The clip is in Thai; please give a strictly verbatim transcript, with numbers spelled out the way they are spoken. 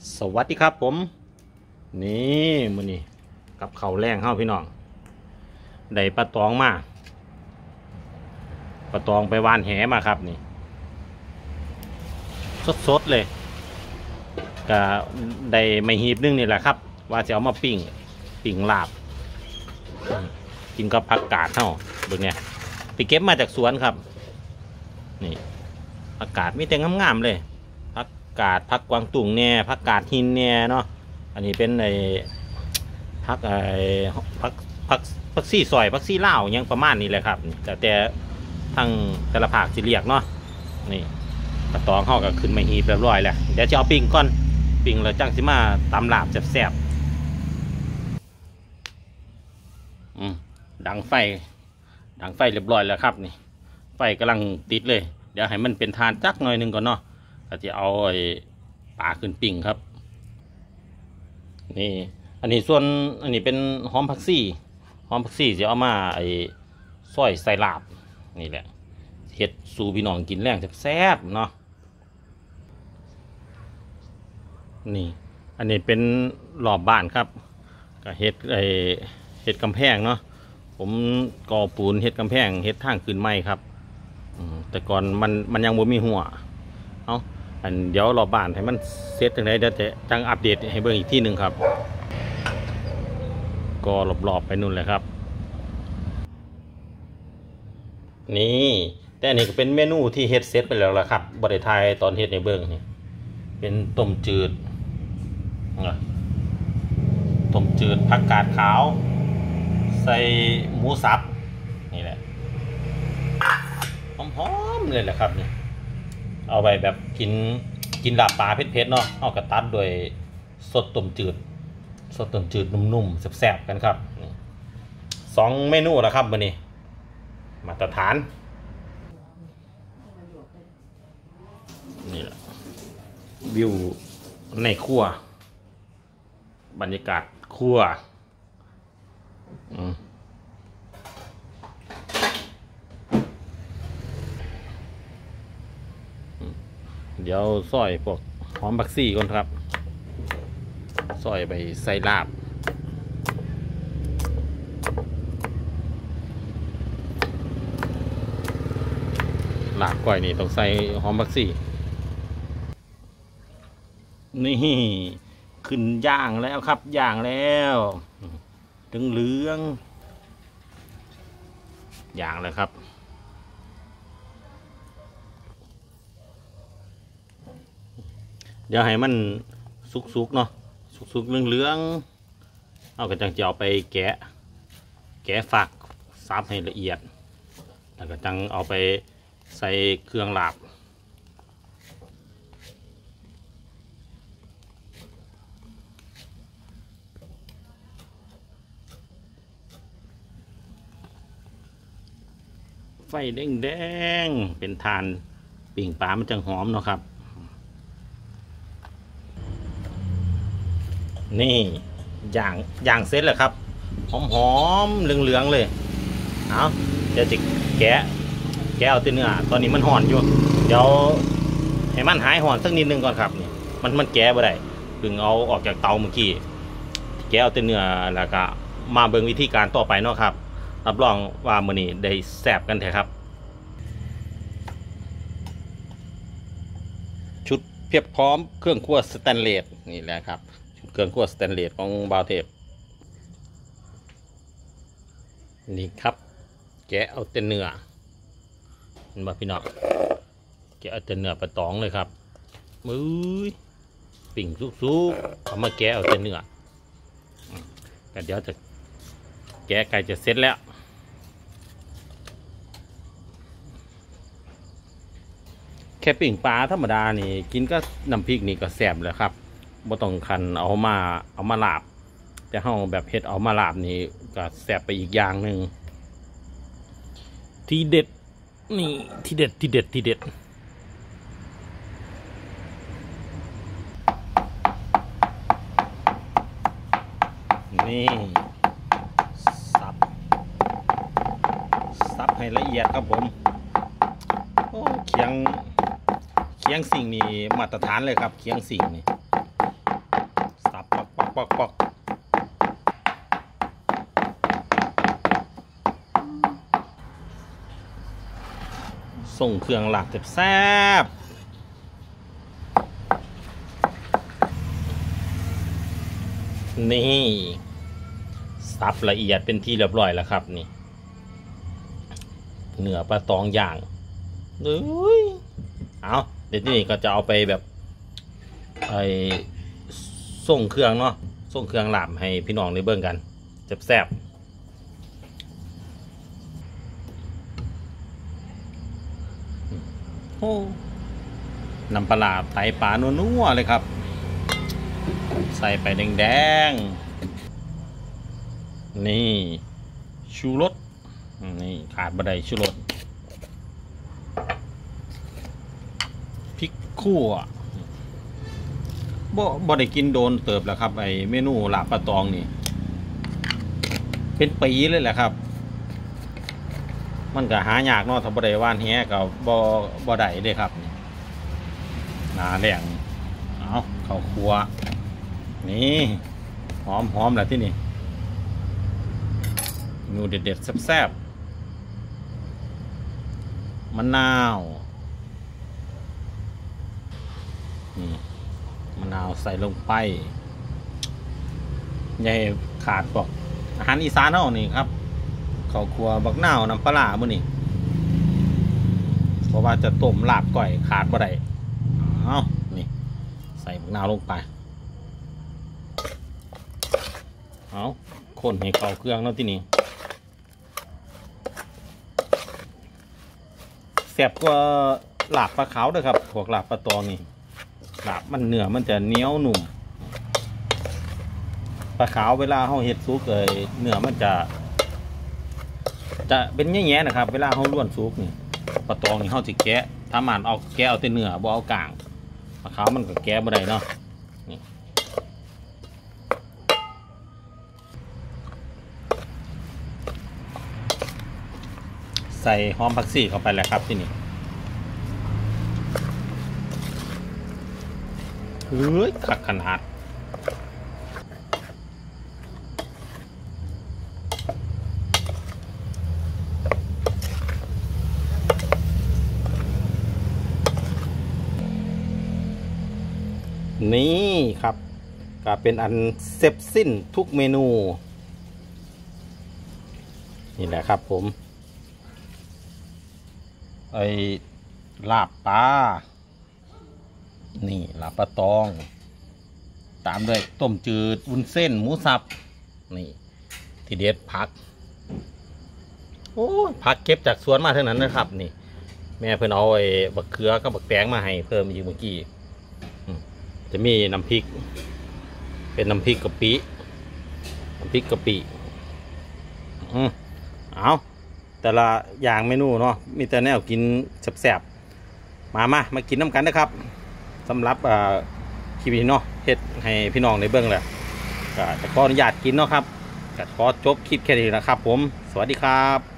สวัสดีครับผมนี่มื้อนี้กับข้าวแรงเฮาพี่น้องได้ปลาตองมาปลาตองไปว่านแหมาครับนี่สดๆเลยก็ได้ไม่หีบนึงนี่แหละครับว่าจะเอามาปิ้งปิ้งลาบกินกับผักกาดเฮาเบิ่งเนี่ยไปเก็บมาจากสวนครับนี่ผักกาดมีแต่งามๆเลยผักกาดผักกวางตุ้งแน่ผักกาดหินแน่เนาะอันนี้เป็นไอ้ผักไอ้ผักผักผักซี่ซอยผักซี่ลาวยังประมาณนี้แหละครับแต่แต่ทั้งแต่ละภาคสิเรียกเนาะนี่กระตองเฮาก็ขึ้นมาหีบเรียบร้อยแล้วเดี๋ยวจะเอาปิ้งก่อนปิ้งแล้วจังสิมาตำลาบแซ่บๆอืมดังไฟดังไฟเรียบร้อยแล้วครับนี่ไฟกำลังติดเลยเดี๋ยวให้มันเป็นทานจักหน่อยหนึ่งก่อนเนาะก็จะเอาไอ้ปลาขึ้นปิ้งครับนี่อันนี้ส่วนอันนี้เป็นหอมผักซี่หอมผักซี่จะเอามาไอ้ซอยใส่ลาบนี่แหละเฮ็ดสู่พี่น้องกินแรงแซ่บๆเนาะนี่อันนี้เป็นรอบบ้านครับก็เฮ็ดไอ้เฮ็ดกำแพงเนาะผมก่อปูนเฮ็ดกำแพงเฮ็ดทางขึ้นไม้ครับแต่ก่อนมันมันยังบ่มีหัวเอาอันเดี๋ยวรอบบ้านให้มันเสร็จจังไดเดี๋ยวจะจังอัปเดตให้เบิ่งอีกทีหนึ่งครับก็รอบๆไปนู่นเลยครับนี่แต่อันนี้ก็เป็นเมนูที่เฮ็ดเสร็จไปแล้วล่ะครับบ่ได้ถ่ายตอนเฮ็ดในเบิ่งนี่เป็นต้มจืดต้มจืดผักกาดขาวใส่หมูสับนี่แหละหอมๆเลยแหละครับนี่เอาไปแบบกินกินลาบปลาเผ็ดๆเนาะเอากระตัดโดยสดต้มจืดสดต้มจืดนุ่มๆแซ่บๆกันครับสองเมนูแล้วครับวันนี้มาตรฐานนี่แหละวิวในครัวบรรยากาศครัวเดี๋ยวซอยพวกหอมบักซี่ก่อนครับซอยไปใส่ลาบลาบก้อยนี่ต้องใส่หอมบักซี่นี่ขึ้นย่างแล้วครับย่างแล้วถึงเหลืองย่างเลยครับเดี๋ยวให้มันสุกๆเนาะสุกๆเหลืองๆเอากระจังจะเอาไปแกะแกะฝักซับให้ละเอียดแล้วก็จังเอาไปใส่เครื่องลาบไฟแดงๆเป็นทานปิ่งปลามันจังหอมเนาะครับนี่ย่างย่างเสร็จแล้วครับหอมหอมเหลืองๆเลยเอาเดี๋ยวจะแกะแกะเอาแต่เนื้อตอนนี้มันห่อนอยู่เดี๋ยวให้มันหายห่อนสักนิดนึงก่อนครับนี่มันมันแกะบ่ได้เพิ่งเอาออกจากเตาเมื่อกี้แกะเอาแต่เนื้อแล้วก็มาเบิ่งวิธีการต่อไปเนาะครับรับรองว่ามื้อนี้ได้แซ่บกันแท้ครับชุดเพียบพร้อมเครื่องครัวสแตนเลสนี่แหละครับเครื่องครัวสแตนเลสของบาวเทพนี่ครับแกะเอาแต่เนื้อเห็นบ่พี่น้องแกะเอาแต่เนื้อปลาตองเลยครับมือปิ่งซุกๆเอามาแกะเอาแต่เนื้อแต่เดี๋ยวจะแกะไก่จะเสร็จแล้วแค่ปิ่งปลาธรรมดานี่กินก็น้ำพริกนี่ก็แซ่บแล้วครับบ่ต้องคันเอามาเอามาลาบแต่เฮาแบบเฮ็ดเอามาลาบนี่ก็แซ่บไปอีกอย่างหนึ่งที่เด็ดนี่ที่เด็ดที่เด็ดที่เด็ดนี่สับสับให้ละเอียดครับผมโอ้เคียงเคียงสิ่งนี่มาตรฐานเลยครับเคียงสิ่งนี่ปอกปอกส่งเครื่องหลักแซ่บนี่สับละเอียดเป็นที่เรียบร้อยแล้วครับนี่เนื้อปลาตองย่างเอ้ยเอาเดี๋ยวนี้ก็จะเอาไปแบบไอ้ส่งเครื่องเนาะส่งเครื่องหลามให้พี่น้องได้เบิ่งกันแซ่บๆโอ้น้ำปลาไตปลานัวๆเลยครับใส่ไปแดงๆนี่ชูรสนี่ขาดบะไดชูรสพริกคั่วบ่บ่ได้กินโดนเติบแล้วครับไอเมนูลาบปลาตองนี่เป็นปีเลยแหละครับมันก็หายากเนาะถ้าบ่ได้ว่านแฮก็บ่บ่ได้เด้ครับหนาแหลงเอาเข้าครัวนี่หอมหอมแหละที่นี่เมนูเด็ดๆแซ่บๆมะนาวนี่มะนาวใส่ลงไปใหญ่ขาดบอกอาหารอีสานเท่านี่ครับข้าวคั่วบักนาวน้ำปลามื้อนี่เพราะว่าจะต้มลาบก่อยขาดบ่ได้เอานี่ใส่บักนาวลงไปเอาคนให้เข้าเครื่องแล้วที่นี่แซ่บกว่าลาบปลาขาวด้วยครับพวกลาบปลาตองนี่ลาบมันเนื้อมันจะเหนียวหนุ่มปลาขาวเวลาเขาเห็ดซุกเลยเนื้อมันจะจะเป็นแง่ๆนะครับเวลาเขาล้วนซุกนี่ปลาตองนี่เขาจะแกะถ้ามันเอาแกะเอาแต่เนื้อบ่เอากลางปลาขาวมันก็แกะบ่ได้เนาะนี่ใส่หอมผักชีเข้าไปแล้วครับที่นี่เฮ้ยขัดขนาดนี่ครับก็เป็นอันเสร็จสิ้นทุกเมนูนี่แหละครับผมไอ้ลาบปลานี่ลาบปลาตองตามด้วยต้มจืดวุ้นเส้นหมูสับนี่ที่เด็ดผักโอ้ผักเก็บจากสวนมาเท่านั้นนะครับนี่แม่เพิ่นเอาไอ้บักเขือกับบักแตงมาให้เพิ่มอีกเมื่อกี้จะมีน้ำพริกเป็นน้ำพริกกะปิน้ำพริกกะปิอืมเอาแต่ละอย่างเมนูเนาะมีแต่แนวกินแซ่บๆมามามากินน้ำกันนะครับสำหรับคลิปนี้เนาะเฮ็ดให้พี่น้องในเบื้องแหละก็จะขออนุญาตกินเนาะครับก็ขอจบคลิปแค่นี้นะครับผมสวัสดีครับ